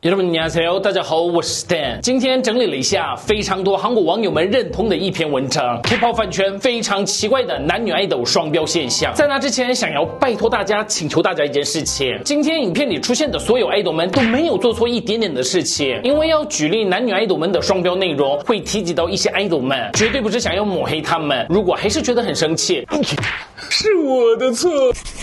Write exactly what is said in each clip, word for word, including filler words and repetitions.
여러분 안녕하세요，大家好，我是 Stan。今天整理了一下非常多韩国网友们认同的一篇文章 ，K-pop 饭圈非常奇怪的男女爱豆双标现象。在那之前，想要拜托大家，请求大家一件事情：今天影片里出现的所有爱豆们都没有做错一点点的事情，因为要举例男女爱豆们的双标内容，会提及到一些爱豆们，绝对不是想要抹黑他们。如果还是觉得很生气，是我的错。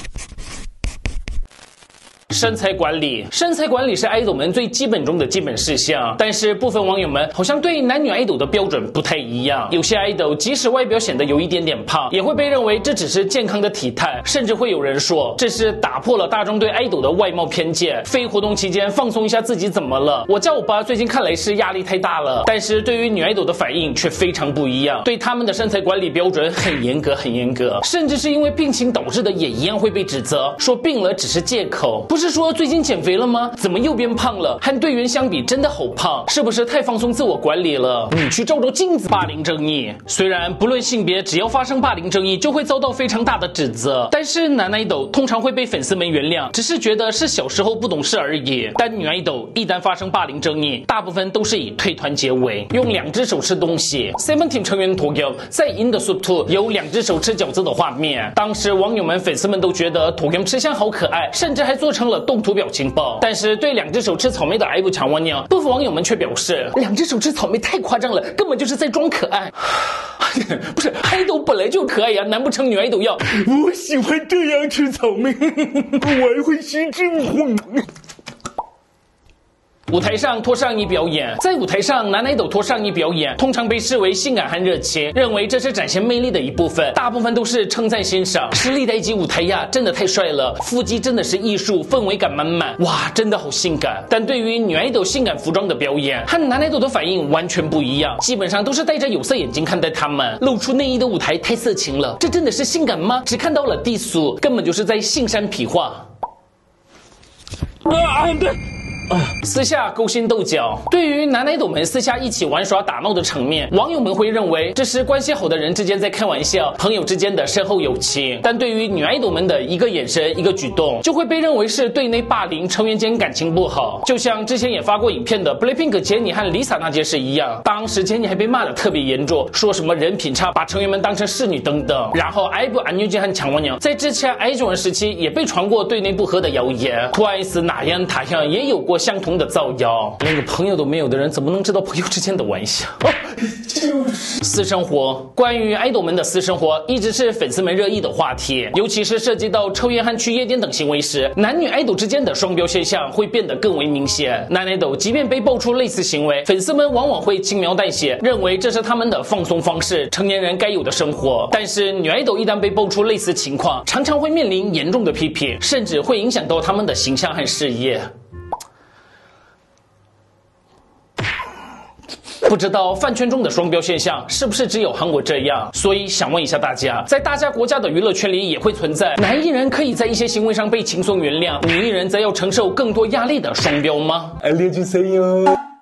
身材管理，身材管理是爱豆们最基本中的基本事项，但是部分网友们好像对男女爱豆的标准不太一样。有些爱豆即使外表显得有一点点胖，也会被认为这只是健康的体态，甚至会有人说这是打破了大众对爱豆的外貌偏见。非活动期间放松一下自己怎么了？我叫我爸最近看来是压力太大了，但是对于女爱豆的反应却非常不一样，对他们的身材管理标准很严格，很严格，甚至是因为病情导致的也一样会被指责，说病了只是借口，不是。是说最近减肥了吗？怎么又变胖了？和队员相比真的好胖，是不是太放松自我管理了？你去照照镜子。霸凌争议，虽然不论性别，只要发生霸凌争议就会遭到非常大的指责，但是男爱豆通常会被粉丝们原谅，只是觉得是小时候不懂事而已。但女爱豆一旦发生霸凌争议，大部分都是以退团结尾，用两只手吃东西。Seventeen 成员도겸在 In the Soup two有两只手吃饺子的画面，当时网友们粉丝们都觉得도겸吃相好可爱，甚至还做成了动图表情包。但是对两只手吃草莓的아이브 장원영，部分网友们却表示，两只手吃草莓太夸张了，根本就是在装可爱。不是，爱豆本来就可爱呀，难不成女爱豆要我喜欢这样吃草莓，我还会吸真火。舞台上脱上衣表演，在舞台上，男爱豆脱上衣表演通常被视为性感和热情，认为这是展现魅力的一部分，大部分都是称赞欣赏。实力的一级舞台呀，真的太帅了，腹肌真的是艺术，氛围感满满，哇，真的好性感。但对于女爱豆性感服装的表演，和男爱豆的反应完全不一样，基本上都是戴着有色眼镜看待他们，露出内衣的舞台太色情了，这真的是性感吗？只看到了低俗，根本就是在性山痞化。啊，对。私下勾心斗角，对于男爱豆们私下一起玩耍打闹的场面，网友们会认为这是关系好的人之间在开玩笑，朋友之间的深厚友情。但对于女爱豆们的一个眼神、一个举动，就会被认为是对内霸凌，成员间感情不好。就像之前也发过影片的 BLACKPINK 杰尼和 Lisa 那件事一样，当时杰尼还被骂得特别严重，说什么人品差，把成员们当成侍女等等。然后 아이브 안유진和장원영在之前 아이즈원时期也被传过对内不和的谣言 ，TWICE哪样塔样也有过相同的造谣，连个朋友都没有的人怎么能知道朋友之间的玩笑？哦，就是私生活。关于爱豆们的私生活，一直是粉丝们热议的话题，尤其是涉及到抽烟和去夜店等行为时，男女爱豆之间的双标现象会变得更为明显。男爱豆即便被爆出类似行为，粉丝们往往会轻描淡写，认为这是他们的放松方式，成年人该有的生活。但是女爱豆一旦被爆出类似情况，常常会面临严重的批评，甚至会影响到他们的形象和事业。不知道饭圈中的双标现象是不是只有韩国这样？所以想问一下大家，在大家国家的娱乐圈里也会存在男艺人可以在一些行为上被轻松原谅，女艺人则要承受更多压力的双标吗？알려주세요。